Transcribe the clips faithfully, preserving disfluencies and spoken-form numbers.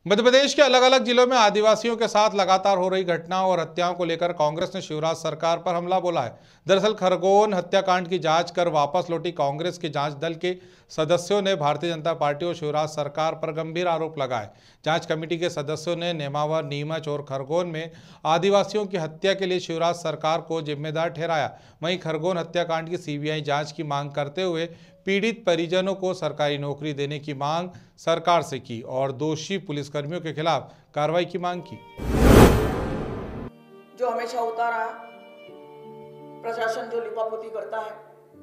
मध्य प्रदेश के अलग अलग जिलों में आदिवासियों के साथ लगातार हो रही घटनाओं और हत्याओं को लेकर कांग्रेस ने शिवराज सरकार पर हमला बोला है। दरअसल खरगोन हत्याकांड की जांच कर वापस लौटी कांग्रेस के जांच दल के सदस्यों ने भारतीय जनता पार्टी और शिवराज सरकार पर गंभीर आरोप लगाए। जांच कमेटी के सदस्यों ने नेमावर, नीमच और खरगोन में आदिवासियों की हत्या के लिए शिवराज सरकार को जिम्मेदार ठहराया। वहीं खरगोन हत्याकांड की सीबीआई जांच की मांग करते हुए पीड़ित परिजनों को सरकारी नौकरी देने की मांग सरकार से की और दोषी पुलिसकर्मियों के खिलाफ कार्रवाई की मांग की। जो हमेशा होता रहा, प्रशासन जो लिपापोती करता है,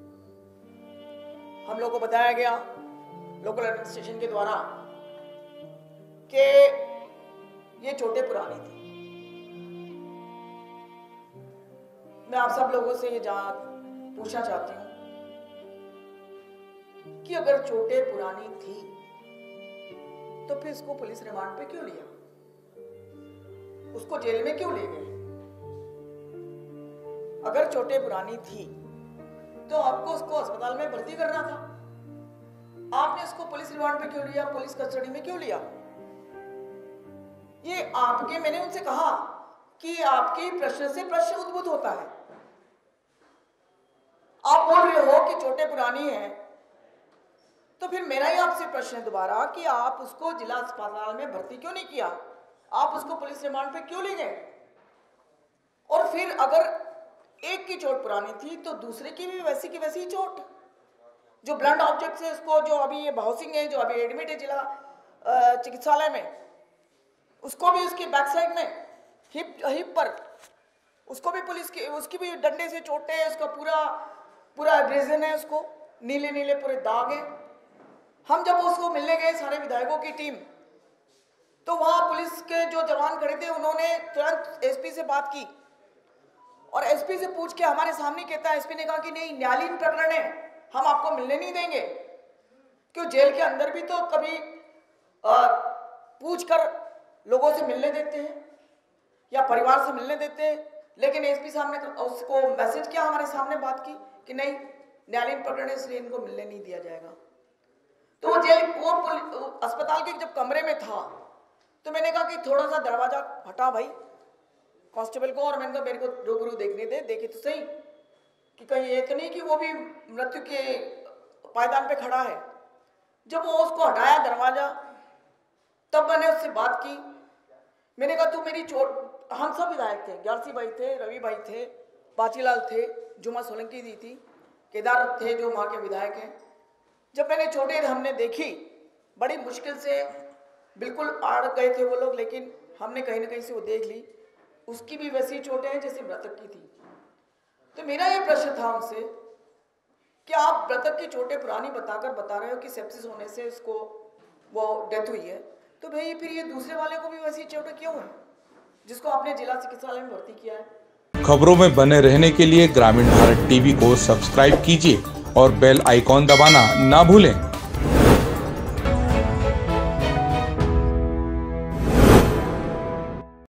हम लोग को बताया गया लोकल एडमिनिस्ट्रेशन के द्वारा कि ये चोटें पुरानी थी। मैं आप सब लोगों से ये जान पूछना चाहती हूँ कि अगर चोटें पुरानी थी तो फिर इसको पुलिस रिमांड पे क्यों लिया, उसको जेल में क्यों ले गए? अगर चोटें पुरानी थी तो आपको उसको अस्पताल में भर्ती करना था। आपने इसको पुलिस रिमांड पे क्यों लिया, पुलिस कस्टडी में क्यों लिया? ये आपके, मैंने उनसे कहा कि आपके प्रश्न से प्रश्न उद्भूत होता है। आप बोल रहे हो कि चोटें पुरानी है, तो फिर मेरा ही आपसे प्रश्न है दोबारा कि आप उसको जिला अस्पताल में भर्ती क्यों नहीं किया, आप उसको पुलिस रिमांड पे क्यों ले गए? और फिर अगर एक की चोट पुरानी थी तो दूसरे की भी वैसी की वैसी चोट, जो ब्लंट ऑब्जेक्ट है उसको, जो अभी ये भाव सिंह है जो अभी एडमिट है जिला चिकित्सालय में, उसको भी उसकी बैक साइड में हिप हिप पर उसको भी पुलिस की उसकी भी डंडे से चोटें है, उसका पूरा पूरा एब्रेजन है, उसको नीले नीले पूरे दाग है। हम जब उसको मिलने गए सारे विधायकों की टीम, तो वहां पुलिस के जो जवान खड़े थे उन्होंने तुरंत एसपी से बात की और एसपी से पूछ के हमारे सामने कहता है, एसपी ने कहा कि नहीं, न्यायालयीन प्रकरण है, हम आपको मिलने नहीं देंगे। क्यों, जेल के अंदर भी तो कभी पूछ कर लोगों से मिलने देते हैं या परिवार से मिलने देते हैं, लेकिन एसपी साहब ने उसको मैसेज किया, हमारे सामने बात की कि नहीं, न्यायालयीन प्रकरण है इसलिए इनको मिलने नहीं दिया जाएगा। तो वो जेल वो अस्पताल के जब कमरे में था तो मैंने कहा कि थोड़ा सा दरवाजा हटा भाई कांस्टेबल को, और मैंने कहा मेरे को रूबरू देखने दे, देखे तो सही कि कहीं ये तो नहीं कि वो भी मृत्यु के पायदान पे खड़ा है। जब वो उसको हटाया दरवाजा, तब मैंने उससे बात की। मैंने कहा तू मेरी चोट, हम सब विधायक थे, ग्यारसी भाई थे, रवि भाई थे, बाचीलाल थे, जुमा सोलंकी दी थी, केदार थे जो वहाँ के विधायक हैं। जब मैंने चोटें हमने देखी, बड़ी मुश्किल से बिल्कुल आड़ गए थे वो लोग, लेकिन हमने कहीं ना कहीं से वो देख ली, उसकी भी वैसी चोटें हैं जैसे मृतक की थी। तो मेरा ये प्रश्न था उनसे कि आप मृतक की चोटें पुरानी बताकर बता रहे हो कि सेप्सिस होने से उसको वो डेथ हुई है, तो भाई फिर ये दूसरे वाले को भी वैसी चोटें क्यों है जिसको आपने जिला चिकित्सालय में भर्ती किया है? खबरों में बने रहने के लिए ग्रामीण भारत टीवी को सब्सक्राइब कीजिए और बेल आइकॉन दबाना ना भूलें।